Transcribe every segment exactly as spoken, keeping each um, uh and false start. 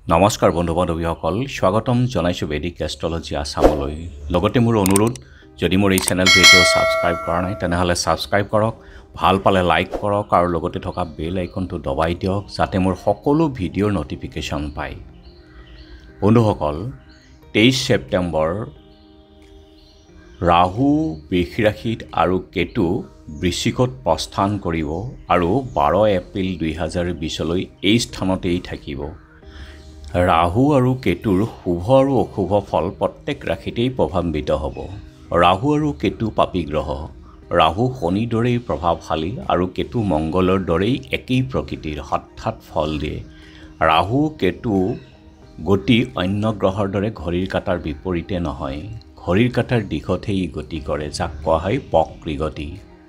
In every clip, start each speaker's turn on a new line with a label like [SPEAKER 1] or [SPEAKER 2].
[SPEAKER 1] নমস্কাৰ বন্ধু বান্ধৱীসকল স্বাগতম জনাইছো বেদিক এষ্ট্ৰলজি আসামলৈ লগতে মোৰ অনুৰোধ যদি মোৰ এই চেনেলটো এতিয়াও সাবস্ক্ৰাইব কৰা নাই তেনেহলে সাবস্ক্ৰাইব কৰক ভাল পালে লাইক কৰক আৰু লগতে থকা বেল আইকনটো দবাই দিয়ক যাতে মোৰ সকলো ভিডিঅ'ৰ নটিফিকেশ্যন পায় বন্ধুসকল তেইছ ছেপ্টেম্বৰ ৰাহু বৃষ ৰাশিত আৰু কেতু বৃশ্চিকত প্ৰস্থান কৰিব আৰু বাৰ এপ্ৰিল দুই হাজাৰ বিশ লৈ এই স্থানতেই থাকিব ৰাহু আৰু কেতুৰ শুভ আৰু অশুভ ফল প্ৰত্যেক ৰাশিতেই প্ৰভাৱিত হ'ব ৰাহু আৰু কেতু পাপী গ্ৰহ ৰাহু শনিৰ দৰেই প্ৰভাৱশালী আৰু কেতু মংগলৰ দৰেই একেই প্ৰকৃতিৰ হঠাৎ ফল দিয়ে ৰাহু কেতু গতি অন্য গ্ৰহৰ দৰে ঘড়ীৰ কাটাৰ বিপৰীতে নহয় ঘড়ীৰ কাটাৰ দিশতহে ই গতি কৰে যাক কোৱা হয় বক্ৰী গতি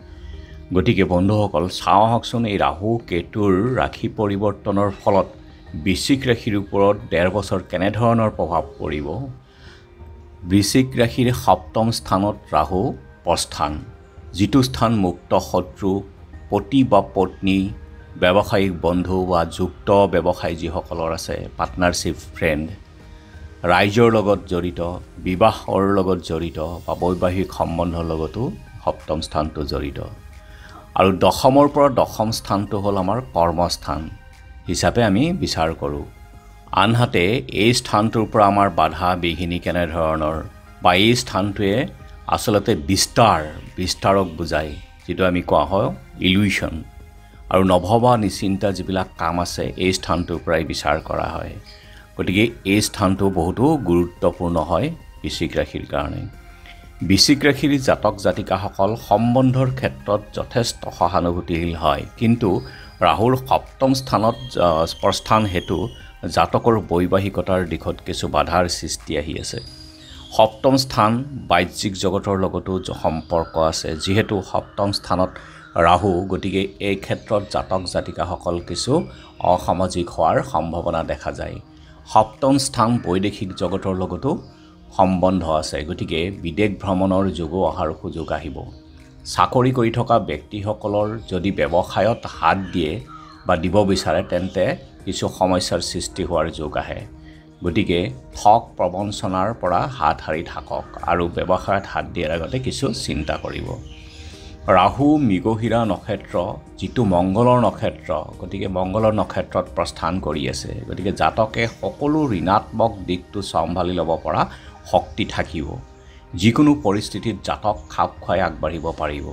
[SPEAKER 1] গতিকে বন্ধুসকল চাওঁ আহকচোন এই ৰাহু কেতুৰ ৰাশি পৰিৱৰ্তনৰ ফলত বৃশ্চিক ৰাশিৰ ওপৰত ডেৰ বছৰ কেনে ধৰণৰ প্ৰভাৱ পৰিব বৃশ্চিক ৰাশিৰ সপ্তম স্থানত ৰাহু প্ৰস্থান যিটো স্থান মুক্ত শত্ৰু পতি বা পত্নী ব্যৱসায়িক বন্ধু বা যুক্ত ব্যৱসায় যিসকলৰ আছে পাৰ্টনাৰশ্বিপ ফ্ৰেণ্ড ৰাইজৰ লগত জড়িত বিবাহৰ লগত জড়িত বা বৈবাহিক সম্বন্ধৰ লগতো সপ্তম স্থানটো জড়িত আৰু দশমৰ পৰা দশম স্থানটো হ'ল আমাৰ কৰ্মস্থান হিচাপে আমি বিচাৰ কৰোঁ আনহাতে এই স্থানটোৰ পৰা আমাৰ বাধা বিঘিনি কেনে ধৰণৰ বা এই স্থানটোৱে আচলতে বিস্তাৰ বিস্তাৰক বুজায় যিটো আমি কোৱা হয় ইলুইশ্যন আৰু নভবা নিচিন্তা যিবিলাক কাম আছে এই স্থানটোৰ পৰাই বিচাৰ কৰা হয় গতিকে এই স্থানটো বহুতো গুৰুত্বপূৰ্ণ হয় বৃশ্চিক ৰাশিৰ কাৰণে বৃশ্চিক ৰাশিৰ জাতক জাতিকাসকল সম্বন্ধৰ ক্ষেত্ৰত যথেষ্ট সহানুভূতিশীল হয় কিন্তু ৰাহুৰ সপ্তম স্থানত প্ৰস্থান হেতু জাতকৰ বৈবাহিকতাৰ দিশত কিছু বাধাৰ সৃষ্টি আহি আছে সপ্তম স্থান বাহ্যিক জগতৰ লগতো সম্পৰ্ক আছে যিহেতু সপ্তম স্থানত ৰাহু গতিকে এই ক্ষেত্ৰত জাতক জাতিকাসকল কিছু অসামাজিক হোৱাৰ সম্ভাৱনা দেখা যায় সপ্তম স্থান বৈদেশিক জগতৰ লগতো সম্বন্ধ আছে গতিকে বিদেশ ভ্ৰমণৰ যোগো অহাৰ সুযোগ আহিব চাকৰি কৰি থকা ব্যক্তিসকলৰ যদি ব্যৱসায়ত হাত দিয়ে বা দিব বিচাৰে তেন্তে কিছু সমস্যাৰ সৃষ্টি হোৱাৰ যোগ আহে গতিকে ঠক প্ৰবঞ্চনাৰ পৰা হাত সাৰি থাকক আৰু ব্যৱসায়ত হাত দিয়াৰ আগতে কিছু চিন্তা কৰিব ৰাহু মৃগশিৰা নক্ষত্ৰ যিটো মংগলৰ নক্ষত্ৰ গতিকে মংগলৰ নক্ষত্ৰত প্ৰস্থান কৰি আছে গতিকে জাতকে সকলো ঋণাত্মক দিশটো চম্ভালি ল'ব পৰা শক্তি থাকিব যিকোনো পৰিস্থিতিত জাতক খাপ খুৱাই আগবাঢ়িব পাৰিব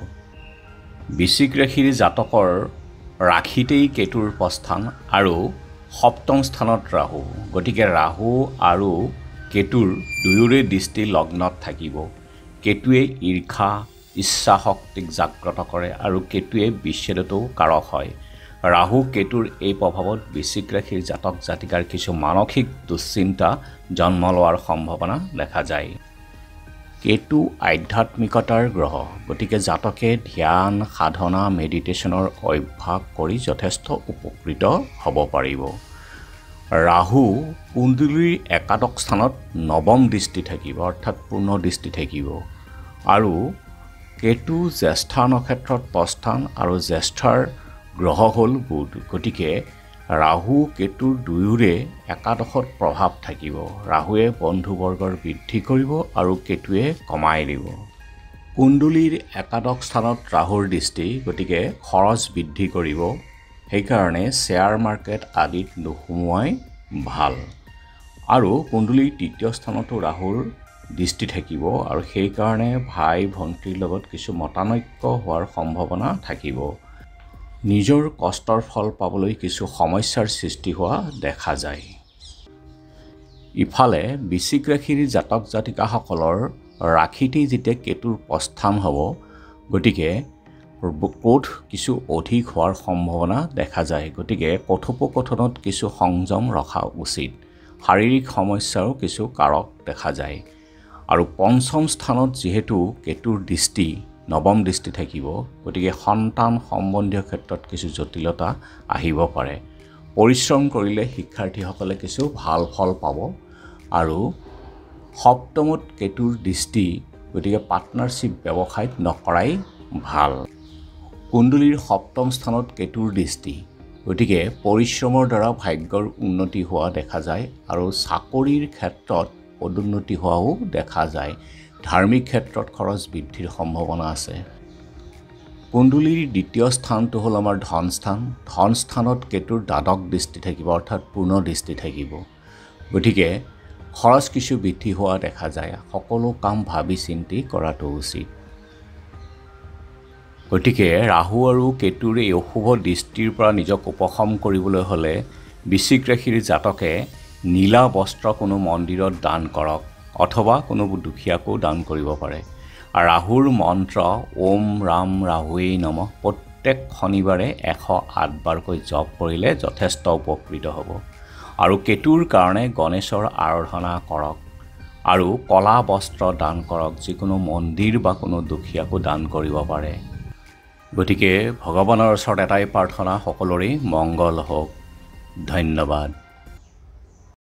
[SPEAKER 1] বৃশ্চিক ৰাশিৰ জাতকৰ ৰাশিতেই কেতুৰ প্ৰস্থান আৰু সপ্তম স্থানত ৰাহু গতিকে ৰাহু আৰু কেতুৰ দুয়োৰে দৃষ্টি লগ্নত থাকিব কেতুৱে ঈৰ্ষা ইচ্ছা শক্তিক জাগ্ৰত কৰে আৰু কেতুৱে বিচ্ছেদতো কাৰক হয় ৰাহু কেতুৰ এই প্ৰভাৱত বৃশ্চিক ৰাশিৰ জাতক জাতিকাৰ কিছু মানসিক দুশ্চিন্তা জন্ম লোৱাৰ সম্ভাৱনা দেখা যায় কেতু আধ্যাত্মিকতাৰ গ্ৰহ গতিকে জাতকে ধ্যান সাধনা মেডিটেশ্যনৰ অভ্যাস কৰি যথেষ্ট উপকৃত হ'ব পাৰিব ৰাহু কুণ্ডলীৰ একাদশ স্থানত নৱম দৃষ্টি থাকিব অৰ্থাৎ পূৰ্ণ দৃষ্টি থাকিব আৰু কেতু জ্যেষ্ঠা নক্ষত্ৰত প্ৰস্থান আৰু জ্যেষ্ঠাৰ গ্ৰহ হ'ল বুধ গতিকে ৰাহু কেতুৰ দুয়োৰে একাদশত প্ৰভাৱ থাকিব ৰাহুৱে বন্ধুবৰ্গৰ বৃদ্ধি কৰিব আৰু কেতুৱে কমাই দিব কুণ্ডলীৰ একাদশ স্থানত ৰাহুৰ দৃষ্টি গতিকে খৰচ বৃদ্ধি কৰিব সেইকাৰণে শ্বেয়াৰ মাৰ্কেট আদিত নোসোমোৱাই ভাল আৰু কুণ্ডলীৰ তৃতীয় স্থানতো ৰাহুৰ দৃষ্টি থাকিব আৰু সেইকাৰণে ভাই ভণ্টিৰ লগত কিছু মতানৈক্য হোৱাৰ সম্ভাৱনা থাকিব নিজৰ কষ্টৰ ফল পাবলৈ কিছু সমস্যাৰ সৃষ্টি হোৱা দেখা যায় ইফালে বৃশ্চিক ৰাশিৰ জাতক জাতিকাসকলৰ ৰাশিতেই যেতিয়া কেতুৰ প্ৰস্থান হ'ব গতিকে ক্ৰোধ কিছু অধিক হোৱাৰ সম্ভাৱনা দেখা যায় গতিকে কথোপকথনত কিছু সংযম ৰখা উচিত শাৰীৰিক সমস্যাৰো কিছু কাৰক দেখা যায় আৰু পঞ্চম স্থানত যিহেতু কেতুৰ দৃষ্টি নৱম দৃষ্টি থাকিব গতিকে সন্তান সম্বন্ধীয় ক্ষেত্ৰত কিছু জটিলতা আহিব পাৰে পৰিশ্ৰম কৰিলে শিক্ষাৰ্থীসকলে কিছু ভাল ফল পাব আৰু সপ্তমত কেতুৰ দৃষ্টি গতিকে পাৰ্টনাৰশ্বিপ ব্যৱসায়ত নকৰাই ভাল কুণ্ডলীৰ সপ্তম স্থানত কেতুৰ দৃষ্টি গতিকে পৰিশ্ৰমৰ দ্বাৰা ভাগ্যৰ উন্নতি হোৱা দেখা যায় আৰু চাকৰিৰ ক্ষেত্ৰত পদোন্নতি হোৱাও দেখা যায়। ধাৰ্মিক ক্ষেত্ৰত খৰচ বৃদ্ধিৰ সম্ভাৱনা আছে। কুণ্ডলীৰ দ্বিতীয় স্থানটো হ'ল আমাৰ ধন স্থান। ধন স্থানত কেতুৰ দ্বাদশ দৃষ্টি থাকিব, অৰ্থাৎ পূৰ্ণ দৃষ্টি থাকিব। গতিকে খৰচ কিছু বৃদ্ধি হোৱা দেখা যায়। সকলো কাম ভাবি চিন্তি কৰাটো উচিত। গতিকে ৰাহু আৰু কেতুৰ এই অশুভ দৃষ্টিৰ পৰা নিজক উপশম কৰিবলৈ হ'লে বৃশ্চিক ৰাশিৰ জাতকে নীলা বস্ত্ৰ কোনো মন্দিৰত দান কৰক অথবা কোনো দুখীয়াকো দান কৰিব পাৰে। আৰু ৰাহুৰ মন্ত্ৰ ওম ৰাম ৰাহুৱে নমঃ প্ৰত্যেক শনিবাৰে এশ আঠ বাৰকৈ জপ কৰিলে যথেষ্ট উপকৃত হ'ব। আৰু কেতুৰ কাৰণে গণেশৰ আৰাধনা কৰক আৰু কলা বস্ত্ৰ দান কৰক। যিকোনো মন্দিৰ বা কোনো দুখীয়াকো দান কৰিব পাৰে। গতিকে ভগৱানৰ ওচৰত এটাই প্ৰাৰ্থনা, সকলোৰে মংগল হওক। ধন্যবাদ।